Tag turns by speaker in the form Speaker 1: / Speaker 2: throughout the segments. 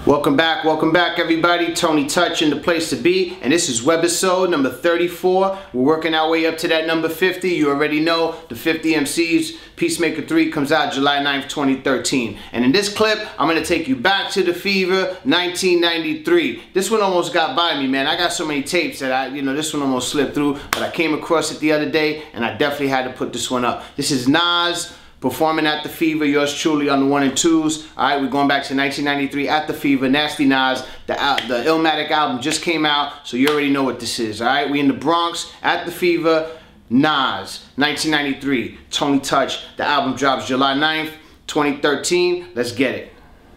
Speaker 1: Welcome back everybody. Tony Touch in the place to be, and this is Webisode number 34. We're working our way up to that number 50. You already know the 50 MCs. Peacemaker 3 comes out July 9th, 2013. And in this clip, I'm going to take you back to the Fever 1993. This one almost got by me, man. I got so many tapes that this one almost slipped through, but I came across it the other day, and I definitely had to put this one up. This is NAS performing at the Fever, yours truly on the 1 and 2s. Alright, we're going back to 1993 at the Fever, Nasty Nas. The Illmatic album just came out, so you already know what this is. Alright, we in the Bronx at the Fever, Nas, 1993, Tony Touch. The album drops July 9th, 2013. Let's get it.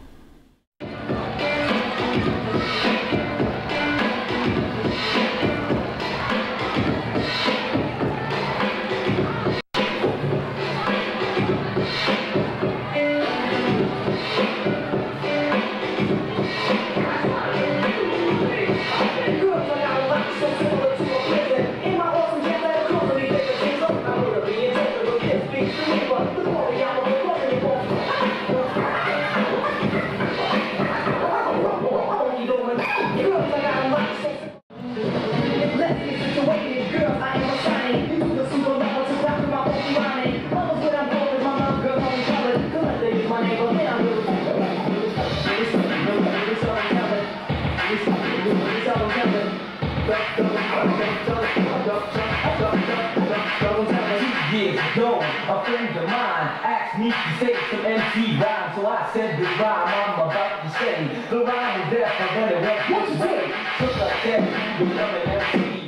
Speaker 2: A friend of mine asked me to say some MC rhyme, so I said this rhyme I'm about to say. The rhyme was there, but then it went this way. Took a step, become an MC.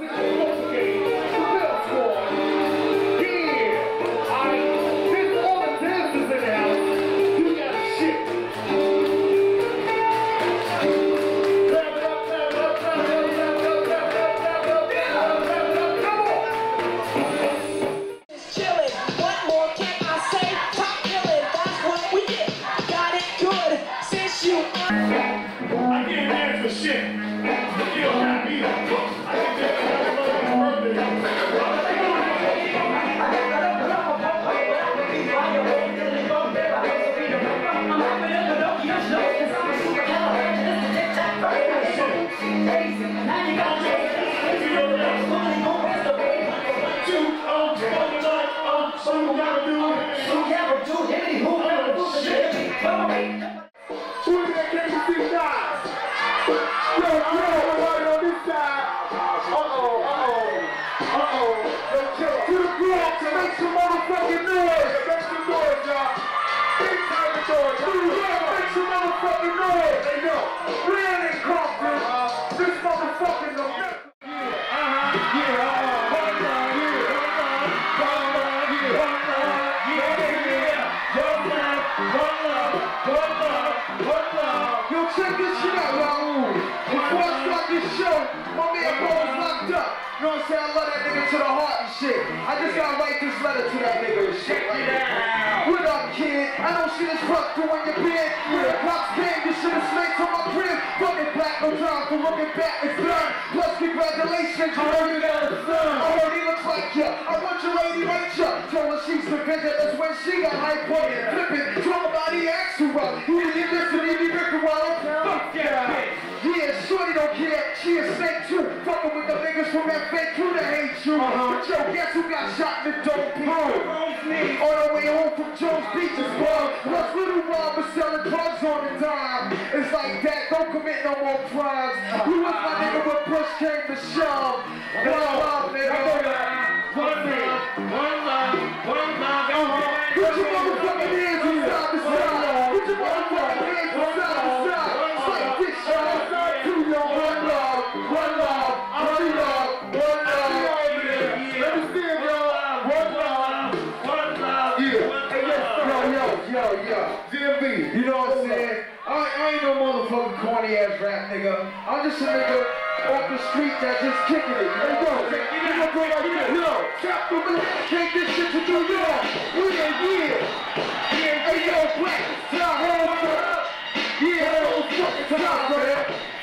Speaker 3: Check this shit out, y'all. Before I start this show, my man Paul was locked up. You know what I'm saying? I love that nigga to the heart and shit. I just gotta write this letter to that nigga and shit. What up, kid? I know shit is rough doing your bid. When the cops came, you should have snaked on my crib. Fucking black, no time for looking back, it's done. Plus, congratulations, you heard you got a son. I heard he looks like ya. I want your lady right ya. Told her she's the visit, that's when she got hype up. Flipping, talk about he asked her up. He didn't listen, he didn't pick her up. Fuck that bitch. Yeah, shorty don't care. She a snake too. Fucking with the niggas from that fake crew that hate you. But yo, guess who got shot in the dope beat? On the way home from Jones Beach's bar. Plus little Rob was selling drugs on the dime. It's like that, don't commit no more crimes. You was my nigga when push came to shove. One love, nigga. One love. Put your motherfucking hands from side to side. Put your motherfucking hands from side to side. It's like this, y'all. Two, yo, one love. One love. Two love. One love. Let me see it, y'all. One love. One love. Yeah. Hey, yo. DMV, you know what I'm saying? I ain't no motherfucking corny ass rap nigga. I'm just a nigga off the street that just kicking it. Hey, yo, you gonna go like this? Yo, tap the man, take this shit to New York. Yeah. Hey, yo, black, top, hold up. Yeah, hold fucking top, man.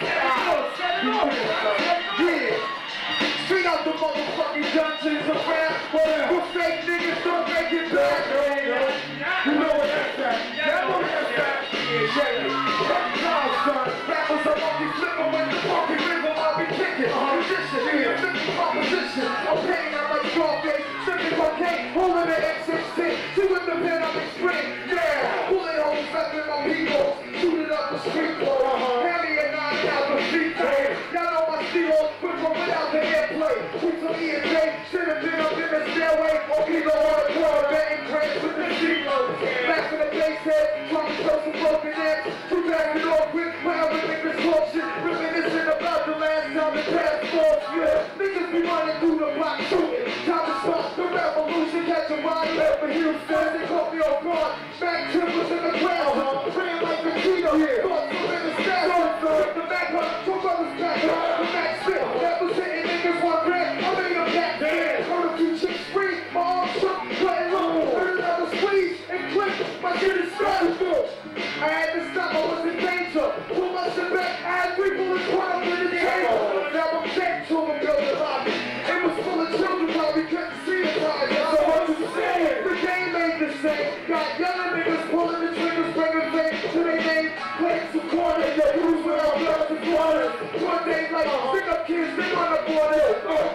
Speaker 3: Yeah. Straight out the motherfucking dungeons of rap. But fake niggas don't make it back. You know what that's at. That's what that's at. Yeah, son. Rappers are monkey flipping with the funky rhythm I'll be kicking. Musician, the official proposition. I'm paying out like Scarface, sipping cocaine, holding an M16. See with the pen I'm extreme. Yeah, bullet holes left in my people. Shoot it up the street floor. Hand me a 9,000 feet. Y'all know my steels, but from without the airplay. We some E&J, should have been up in the stairway. Or either on the floor, betting cranes with the G-Lows. Back in the base head, trying to show some broken ends. You back it off with power and niggas talk shit. Reminiscing about the last time the past falls. Yeah, niggas be running through the block shooting. Time to stop the revolution. Catch a ride up for Houston. They caught me off guard. Back trippers in the ground. Ran like a Cheeto. Thoughts were in the stash. Took the back up. Two brothers back up. The back spit. That was hitting niggas one grand. I made them back dead. Heard a few chicks free. My arms shook. Cutting low. Heard another squeeze. And click. My shit is starting good. I had to stop. I was in danger. Pull my shit back. I had 3 bullets put up in the chamber. Now I'm back to a building lobby. It was full of children. Probably couldn't see the time. So what you saying? The game ain't the same. Got younger niggas pulling the triggers, bringing fame to their name. Playing some corner. Yeah, who's without blood and water. One day like stick up kids, they on the border.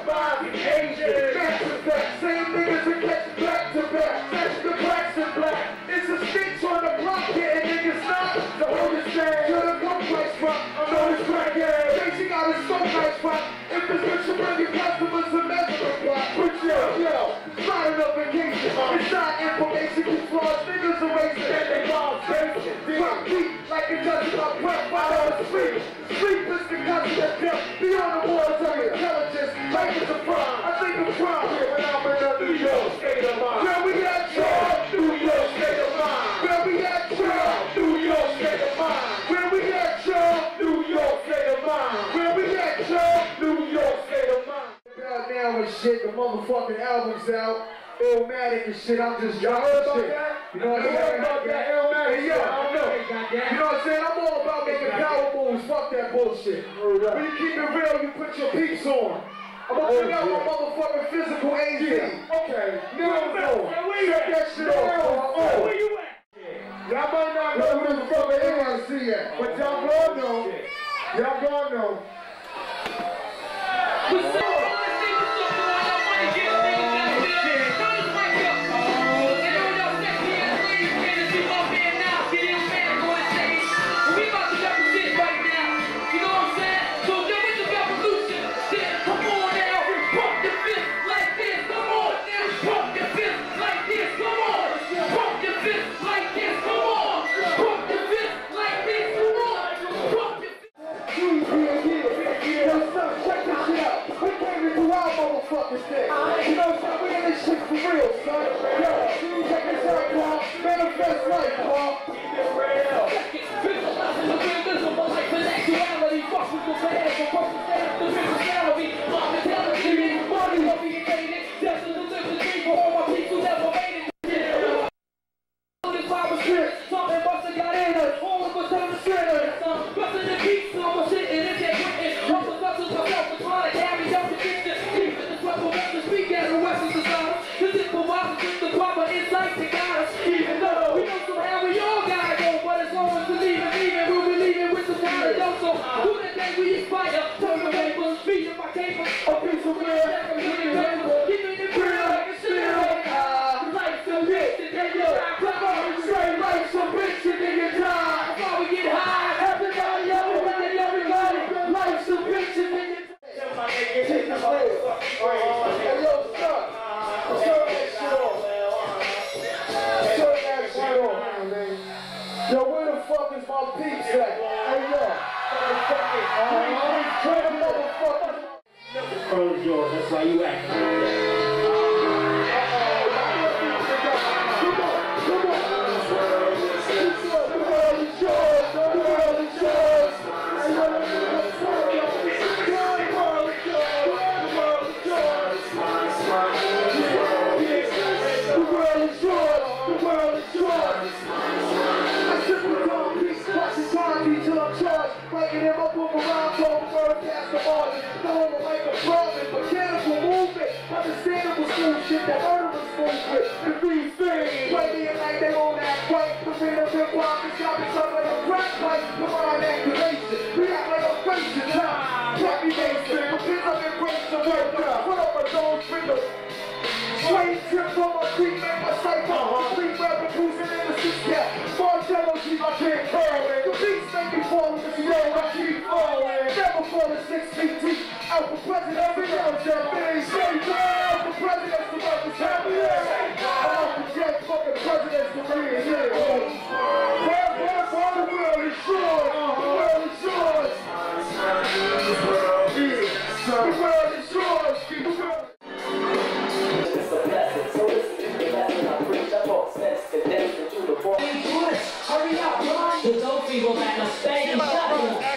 Speaker 3: 5 Asian. Back to back. Same niggas that catch back to back. That's the blacks and black. It's a stitch on the block here and niggas not. The whole stand. To the complex front. I know it's crack ass. Chasing out his so nice front. If this bitch should bring your customers a measurement block. But yo, signing up vacation. It's not information. You flaws niggas erasing. And they lost facing. Drop deep like it does my breath while I was asleep. Sleep is the cousin of death. Beyond the walls of intelligence. Life is a crime. I think of crime. When I'm in a New York state of mind. Where we at, y'all? New York state of mind. Where we at, y'all? New York state of mind. Where we at, y'all? New York state of mind. Where we at, y'all? New York state of mind. Now and shit, the motherfucking album's out. Illmatic and shit, I'm just y'all heard about that? You know what I'm saying? About that Illmatic? Yeah, I know. You know what I'm saying? I'm all about making power moves. Fuck that bullshit. When you keep it real, you put your peeps on. I'm gonna check out my motherfucking physical AZ. Okay, no. Check that shit off. Where you at? Y'all might not know who the fuck NAS at, but y'all gonna know. Y'all gonna know. What's up? Motherfuckers there. You know what? We in this shit for real, son. Yo, check this out, Paul. Manifest life, Paul. Keep it real. Invisible like actuality. Fuck with the bad. The person stand up the business salary. My mentality is money. Don't be educated. That's the delivery for all my people never made it. Yeah. This power strip. Something must have got in us. All of us on the center. Busting the beats. So I'm sitting in there waiting. I'm the hustle myself. I'm trying to carry out the distance. Speak as a Western society. Cause it's the wise with the proper insight to guide us. Even though we know somehow we all gotta go, but as long as we leaving, we'll be leaving with some kind of dough. So do the day we inspire, turn the papers, feed in my cable, a piece of real, keep it in real like a steel. Life's a bitch, and yo, come on, straight life's a bitch, and then you die. That's how we get high. Everybody, everybody, life's a bitch, and then you die. Take the hey, yo, stop. Turn that shit off. Turn that shit off, man. Yo, where the fuck is my peeps at? Hey, yo. Motherfucker. The world is yours, that's why you act. Come on. The world is yours. The world is yours. Till I'm charged, breaking him up over around, talking bird past the artist, throwing him like a problem, mechanical movement, understandable school shit that murderers movement, the beast thing. Play me like they won't act right. The rhythm and walk is got me some of the crack pipe. The mind activation, we act like a face in time. Happy nation, because I'm embraced the work. Put up a dog finger. Straight trip from my feet, make my cipher. Sleep rapping, cruising in the six-cap. Marcello, she's my kid, falling. The beats make me fall in the snow, I keep falling. Never falling 6 feet deep. Out for president, we never jump in. Stay down, out for presidents, the fuck is happening. I'm off the jet, fucking presidents, the real, yeah. The world is yours. The world is yours. The world is yours. The world.
Speaker 2: Hurry up, run! The dope people back, stay and shut up!